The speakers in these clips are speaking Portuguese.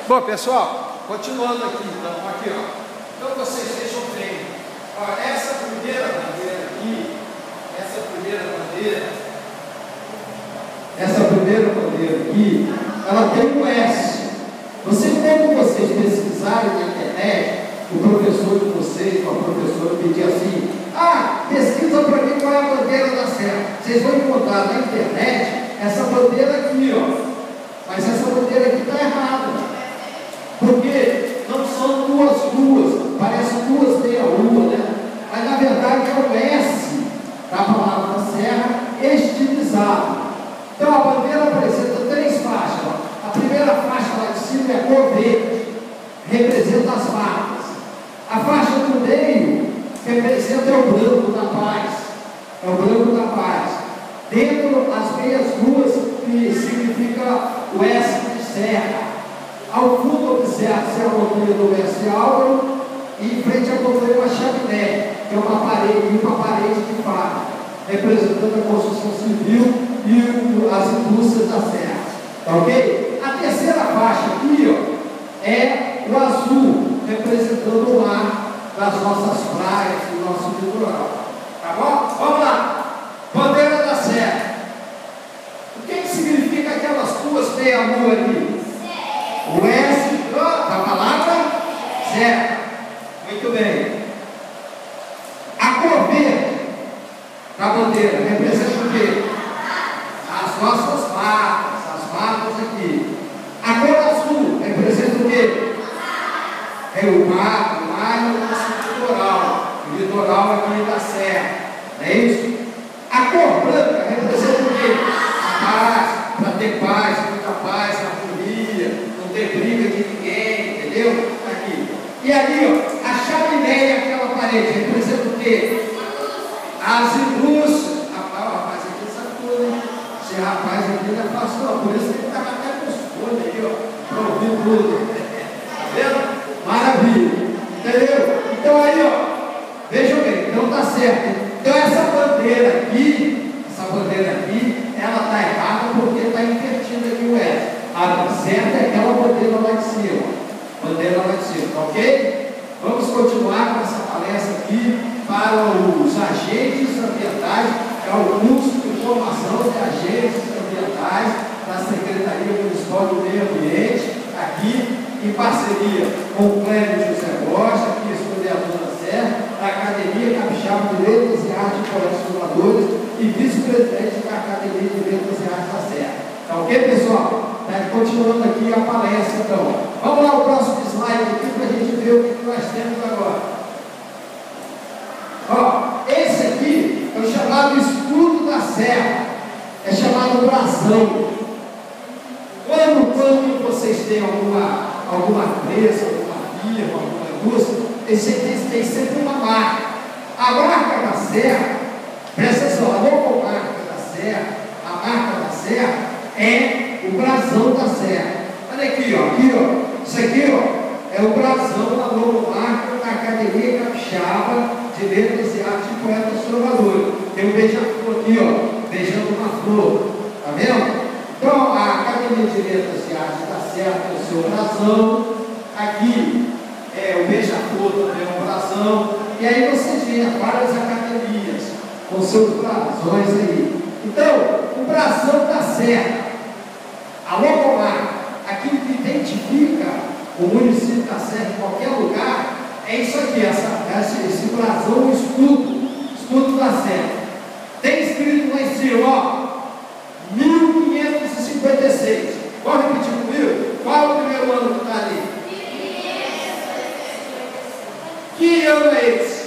Bom, pessoal, continuando aqui, então, aqui, ó. Então vocês vejam bem. Ó, essa primeira bandeira aqui, essa primeira bandeira aqui, ela tem um S. Quando vocês pesquisarem na internet, o professor de vocês, ou a professora pedir assim, pesquisa para mim qual é a bandeira da serra. Vocês vão encontrar na internet essa bandeira aqui, ó. Mas essa bandeira aqui está errada. Porque não são duas luas, parece duas meia-lua, né? Mas na verdade é o S da palavra serra estilizado. Então a bandeira apresenta três faixas. Ó. A primeira faixa lá de cima é cor verde, representa as matas. A faixa do meio representa o branco da paz. É o branco da paz. Dentro as meias luas, que significa o S de serra. Ao fundo observa-se a montanha do Mestre Álvaro e em frente à montanha uma chaminé, que é uma parede de faca, representando a construção civil e as indústrias da serra. Tá ok? A terceira faixa aqui, ó, é o azul, representando o mar das nossas praias, do nosso litoral. Tá bom? Vamos lá. Bandeira da serra. O que significa aquelas duas meia-lua ali? O S da palavra serra. Muito bem. A cor verde da bandeira representa o quê? As nossas matas, as matas aqui. A cor azul representa o quê? É o mar é o nosso litoral. O litoral aqui da serra. Não é isso? A cor branca representa o quê? A paz, para ter paz, muita paz, harmonia, não ter briga de ninguém, entendeu? Aqui. E ali, ó, a chaminé, aquela parede, representa o quê? As indústrias. Rapaz, aqui sabe tudo, hein? Esse rapaz aqui não é fácil, não. Por isso que ele estava até com os fones aí, ó, para ouvir tudo. Tá vendo? Maravilha. Entendeu? Então aí, ó, vejam bem, então tá certo. Então essa bandeira aqui, ela tá errada porque está invertida aqui o S. A certa é aquela bandeira lá de cima. Bandeira lá de cima, tá ok? Vamos continuar com essa palestra aqui para os agentes ambientais. É o curso de formação de agentes ambientais da Secretaria Municipal do Meio Ambiente, aqui em parceria com o Cléber José Rocha, aqui historiador da Serra, da Academia Capixaba de Letras e Artes de Colecionadores e vice-presidente da Academia de Letras e Artes da Serra. Tá ok, pessoal? Continuando aqui a palestra, então. Vamos lá, o próximo slide aqui para a gente ver o que nós temos agora. Ó, esse aqui é o chamado escudo da serra, é chamado brasão. Quando vocês têm alguma empresa, alguma firma, alguma indústria, tem sempre uma marca. A marca da serra, presta atenção, a logomarca da serra, a marca da serra é o brasão da serra. Olha aqui, ó, isso aqui, ó, é o brasão da logomarca da Academia Capixaba de Letras e Artes de Poetas Trovadores. Tem um beija-flor aqui, ó, beijando uma flor, tá vendo? Então, a Academia de Letras e Artes da Serra tem o seu brasão, aqui é o beija-flor também é um brasão, e aí vocês veem várias academias com seus brasões aí. Então, o brasão da serra, a logomarca, aquilo que identifica o município da Serra em qualquer lugar, é isso aqui, esse brasão, o escudo da Serra. Tem escrito lá em cima, ó, 1556. Pode repetir comigo? Qual é o primeiro ano que está ali? Que ano é esse?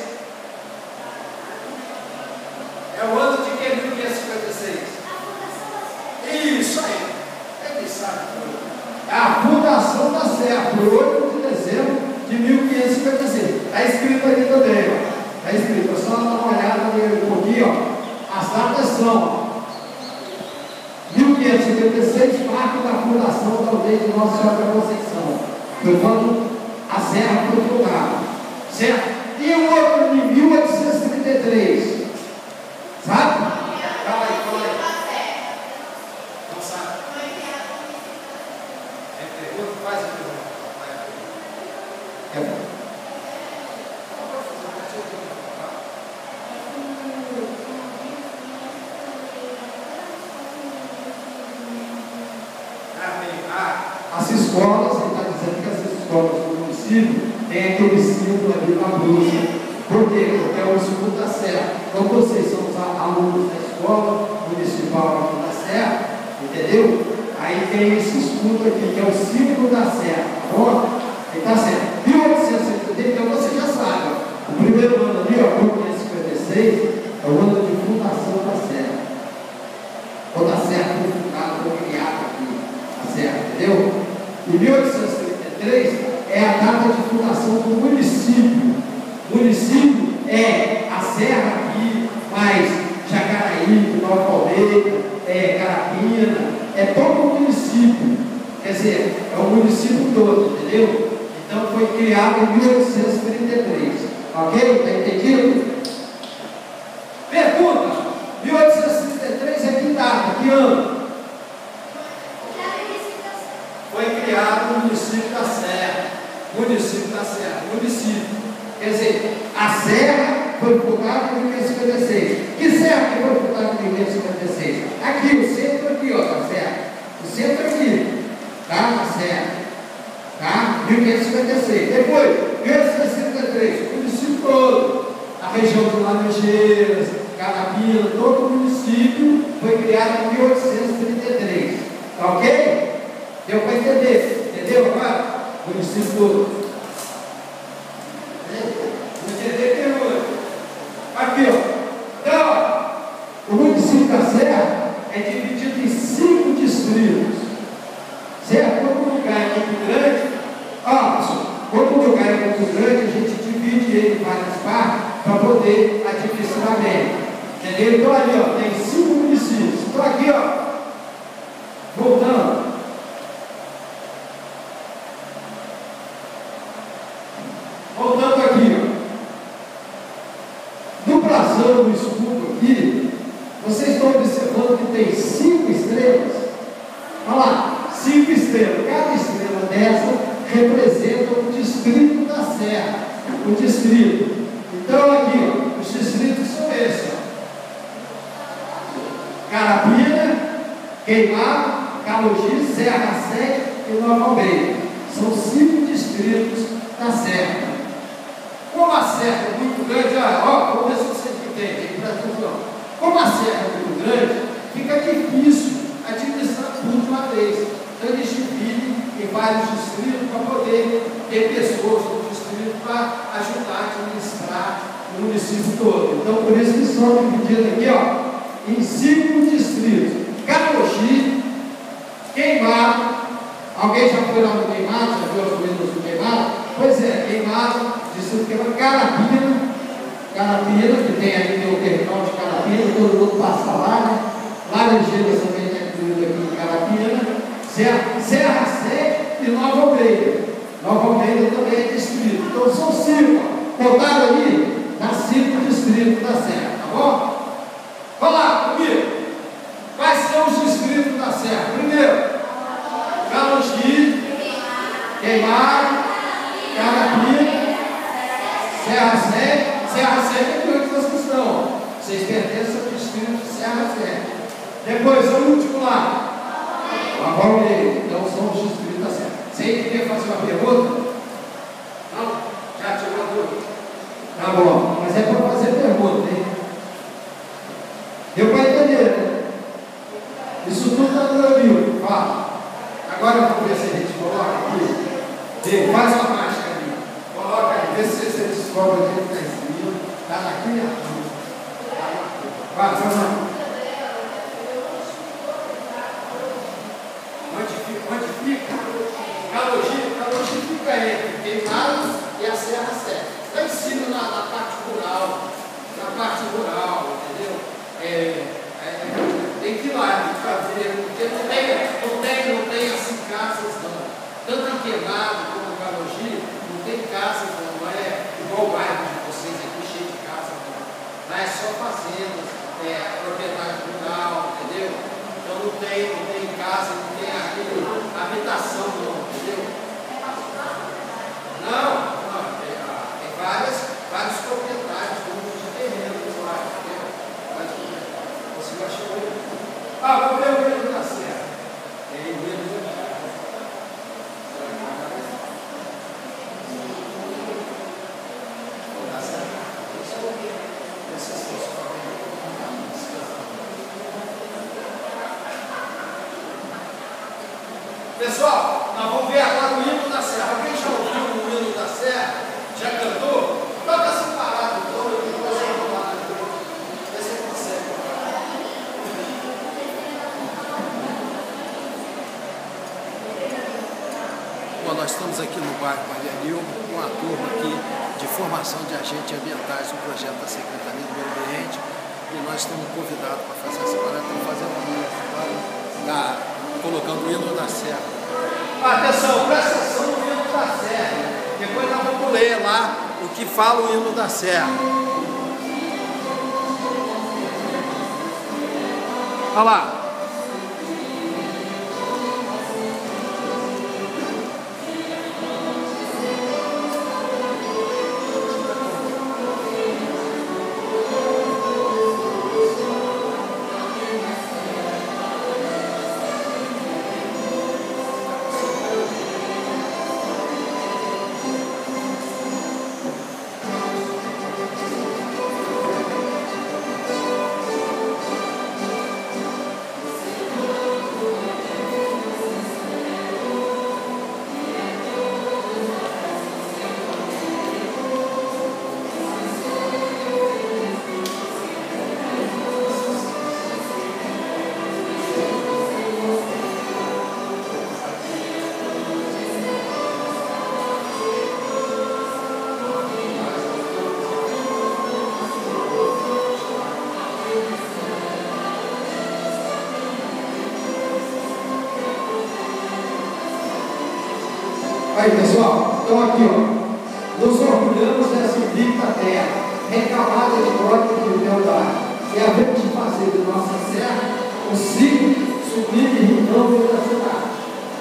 É o ano de que? 1556? Isso aí. Ele sabe tudo. É a fundação da Serra, por 8 de dezembro de 1556. Está escrito ali também, ó. Está escrito. É só dar uma olhada ali um pouquinho, ó. As datas são, ó. 1556, marco da fundação da aldeia de Nossa Senhora da Conceição. Foi quando a serra foi fundada. Certo? E o outro de 1833. Sabe? Fala aí. Não sabe? É pergunta, faz a pergunta. As escolas, ele está dizendo que as escolas do município têm aquele símbolo ali na blusa. Por quê? Porque é o escudo da serra. Então vocês são os alunos da escola municipal aqui da serra, entendeu? Aí tem esse escudo aqui, que é o símbolo da serra, tá bom? Então, assim, 1870, então você já sabe, ó, o primeiro ano ali, ó, 1556, é o ano de fundação da serra. Quando a serra foi fundada, foi criada aqui, a serra, entendeu? E 1833 é a data de fundação do município. O município é a serra aqui, mais Jacaraí, Nova Almeida, Carapina, é todo o município. Quer dizer, é o município todo, entendeu? Então foi criado em 1833. Ok? Está entendido? Pergunta: 1833 é que data? Que ano? Foi criado o município da Serra. Município da Serra. Município. Quer dizer, a Serra foi fundada em 1556. Que serra que foi fundada em 1556? Aqui, o centro aqui, ó, da Serra. O centro aqui, tá? Na Serra. Tá? 1556. Depois, 1863, o município todo. A região de Laranjeiras, Carapina, todo o município foi criado em 1833. Tá ok? Deu para entender? Entendeu agora? O município todo. Aqui, ó. Então, ó, o município da Serra é dividido em 5 distritos. Certo? Quando um lugar é muito grande, ó, quando um lugar é muito grande, a gente divide ele em várias partes para poder administrar bem. Entendeu? Então, ali, ó, tem 5 municípios. Então, aqui, ó, voltando. Voltando aqui, ó. No escudo aqui, vocês estão observando que tem 5 estrelas? Olha lá, 5 estrelas. Cada estrela dessa representa um distrito da Serra. Um distrito. Então aqui, ó, os distritos são esses, ó. Carapina, Queimado, Calugi, Serra Sede e Nova Almeida. São 5 distritos da Serra. Como a serra é muito grande, ó, vamos ver se vocês entendem, presta atenção. Como a serra é muito grande, fica difícil administrar tudo de uma vez. Então eles dividem em vários distritos para poder ter pessoas no distrito para ajudar a administrar o município todo. Então por isso que são divididos aqui, ó, em 5 distritos. Caroxi, Queimado. Alguém já foi lá no Queimado? Já viu as comidas do Queimado? Pois é, Queimado. Distrito Queimado, Carapina, que tem ali o território de Carapina, todo mundo passa lá, né? Laranjeiras também está incluído aqui em Carapina, Serra Sede e Nova Almeida. Nova Almeida também é distrito. Então são 5, contaram ali nas 5 distritos da Serra, tá bom? Vamos lá comigo. Quais são os distritos da Serra? Primeiro, Calugi, Queimado, Carapina, Serra Sede é que onde vocês estão. Vocês pertencem ao distrito de Serra Sede. Depois, o último lá. Nova Almeida. Então são os distritos da Serra. Você queria fazer uma pergunta? Não? Já tirou a dúvida? Tá bom. Mas é para fazer pergunta, hein? Deu para entender, né? Isso tudo está no meu livro. Fala. Agora vamos ver se a gente coloca aqui. Faz uma mágica ali. Coloca aí. Vê se você descobre onde está escrito. Está na criatura. Vai, vamos. Onde fica? Calugi fica entre Queimados e a Serra Sede. Está em cima na parte rural. Na parte rural, entendeu? Tem que ir lá, tem que fazer, porque não tem assim casas não. Tanto em Queimado como em Calugi, não tem casas não é igual o bairro de vocês aqui, cheio de casas não. Lá é só fazendas, propriedade rural, entendeu? Então não tem casa, não tem aquele habitação não, entendeu? Não. Pessoal, nós vamos ver agora o hino da serra. Alguém já ouviu o hino da serra? Já cantou? Toca separado, então eu vou fazer um lado aqui. Vê se consegue. Bom, nós estamos aqui no bairro Maria Nilma, com uma turma aqui de formação de agentes ambientais do projeto da Secretaria do Meio Ambiente. E nós estamos convidados para fazer essa parada, estamos fazendo um hino, colocando o hino da serra. Atenção, presta atenção no hino da serra. Depois nós vamos ler lá o que fala o hino da serra. Olha lá. Aí pessoal, então aqui ó, nos orgulhamos dessa invicta terra, recamada de glória e humildade, e a vez de fazer de nossa serra um ciclo sublime e novo da cidade.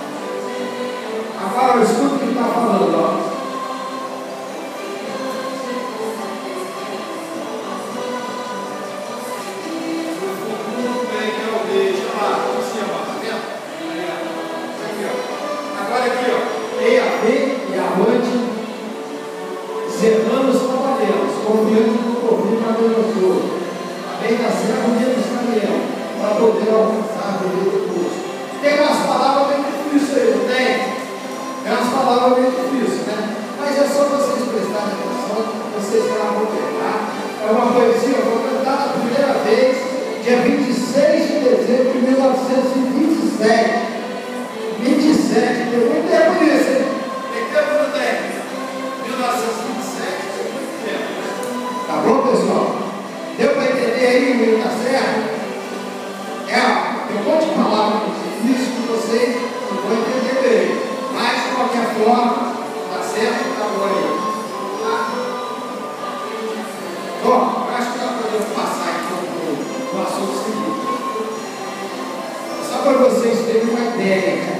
Agora escuta o que está falando, ó. Serranos trabalhamos, confiantes no governo maravilhoso, além da serra unidos caminhão, para poder alcançar a beleza do curso. Tem umas palavras bem difíceis aí, não tem? Tem umas palavras bem difíceis, né? Mas é só vocês prestarem atenção, vocês vão pegar. É uma poesia, foi cantada a primeira vez, dia 26 de dezembro de 1927. 27, deu muito tempo nisso, hein? Tem tempo não tem? 1927, tem muito tempo, né? Tá bom, pessoal? Deu para entender aí o hino da serra? Tem um monte de palavras difíceis que vocês não vão entender bem. Mas, de qualquer forma, tá certo? Tá bom aí. Tá? Bom, eu acho que nós podemos passar aqui no assunto seguinte. Só para vocês terem uma ideia, né?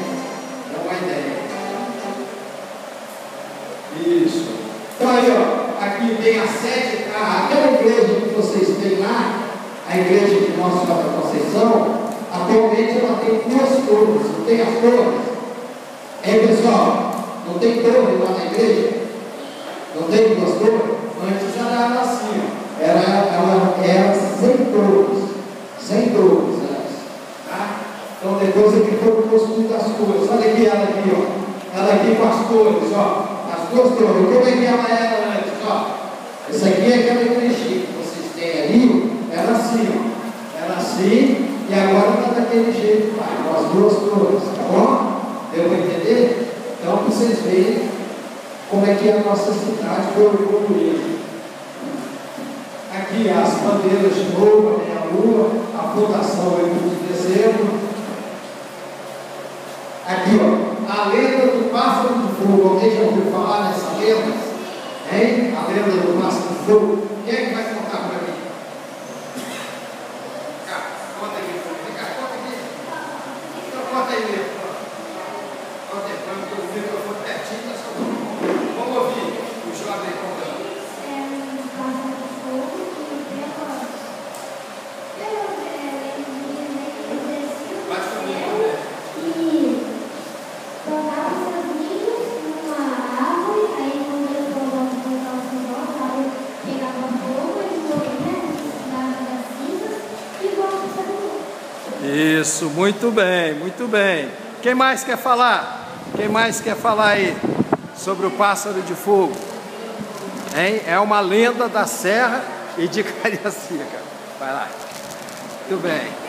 Isso. Então aí, ó, aqui tem a sede, aquela igreja que vocês têm lá, a igreja de Nossa Senhora da Conceição, atualmente ela tem 2 torres, não tem as torres? Hein, pessoal? Não tem torre lá na igreja? Não tem 2 torres? Antes ela era assim, ó. Ela era 100 torres. 100 torres, tá? Então depois aqui foi construído as torres. Olha aqui ela aqui, ó. Ela aqui com as torres, ó. As 2 torres. Como é que ela era antes, ó? Essa aqui é aquela igrejinha que vocês têm ali. Era assim, ó. Era assim. E agora está daquele jeito, pai. Com as 2 torres, tá bom? Deu para entender? Então, para vocês verem como é que a nossa cidade foi evoluindo. Aqui as bandeiras de novo, a lua, a fundação 8 de dezembro. Aqui, ó, a lenda do pássaro do fogo. Alguém já ouviu falar nessa lenda? Hein? A lenda do pássaro do fogo. Quem é que vai contar para mim? Cá, conta aqui. Vem cá, conta aqui. Então, conta aí mesmo. Conta aí, para eu ouvir que eu vou pertinho da sua boca. Vamos ouvir o jovem contando. Isso, muito bem, muito bem. Quem mais quer falar? Quem mais quer falar aí sobre o pássaro de fogo? Hein? É uma lenda da Serra e de Cariacica. Vai lá. Muito bem.